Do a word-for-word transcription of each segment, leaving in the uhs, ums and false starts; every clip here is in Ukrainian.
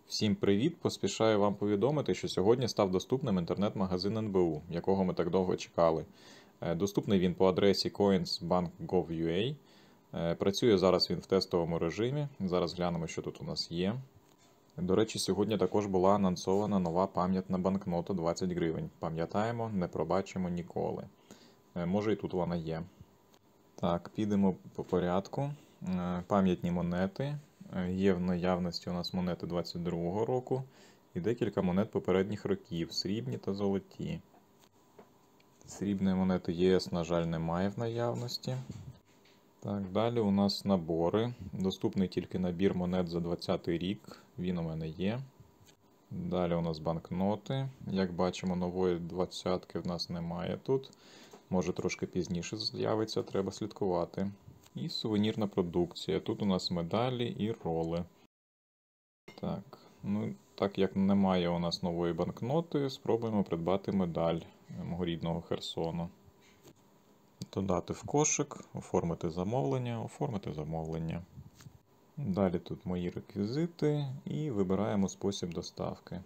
Всім привіт! Поспішаю вам повідомити, що сьогодні став доступним інтернет-магазин ен бе у, якого ми так довго чекали. Доступний він по адресі coins.bank точка gov точка ua. Працює зараз він в тестовому режимі. Зараз глянемо, що тут у нас є. До речі, сьогодні також була анонсована нова пам'ятна банкнота двадцять гривень. Пам'ятаємо, не пробачимо ніколи. Може і тут вона є. Так, підемо по порядку. Пам'ятні монети. Є в наявності у нас монети двадцять другого року і декілька монет попередніх років, срібні та золоті. Срібної монети ЄС, на жаль, немає в наявності. Так, далі у нас набори. Доступний тільки набір монет за двадцятий рік, він у мене є. Далі у нас банкноти. Як бачимо, нової двадцятки в нас немає тут. Може трошки пізніше з'явиться, треба слідкувати. І сувенірна продукція. Тут у нас медалі і роли. Так, ну, так як немає у нас нової банкноти, спробуємо придбати медаль мого рідного Херсону. Додати в кошик, оформити замовлення, оформити замовлення. Далі тут мої реквізити і вибираємо спосіб доставки.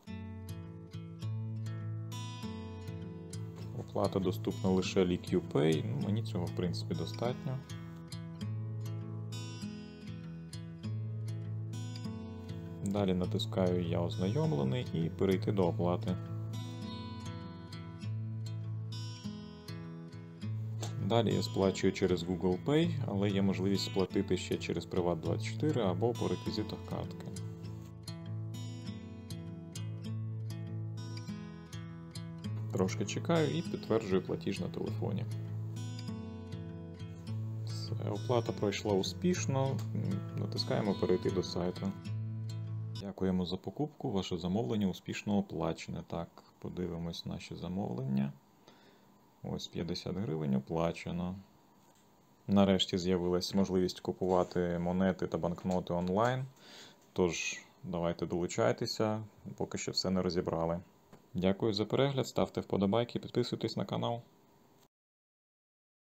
Оплата доступна лише ел кю пей, ну, мені цього в принципі достатньо. Далі натискаю «Я ознайомлений» і перейти до оплати. Далі я сплачую через Google Pay, але є можливість сплатити ще через Приват двадцять чотири або по реквізитах картки. Трошки чекаю і підтверджую платіж на телефоні. Все, оплата пройшла успішно, натискаємо перейти до сайту. Дякуємо за покупку, ваше замовлення успішно оплачене. Так, подивимось наші замовлення. Ось п'ятдесят гривень оплачено. Нарешті з'явилась можливість купувати монети та банкноти онлайн. Тож, давайте долучайтеся, поки що все не розібрали. Дякую за перегляд, ставте вподобайки, підписуйтесь на канал.